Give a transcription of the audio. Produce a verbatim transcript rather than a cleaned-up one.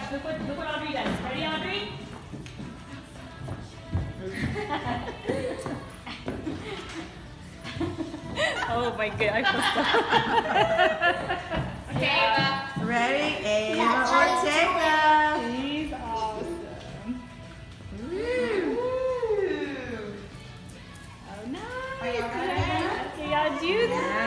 watch. Look what, look what Audrey does. Ready, Audrey? Oh my god, I feel so. Okay, Ava. Ready? Ava Ortega. She's awesome. Woo. Oh, nice. Are you ready? Okay, y'all do that.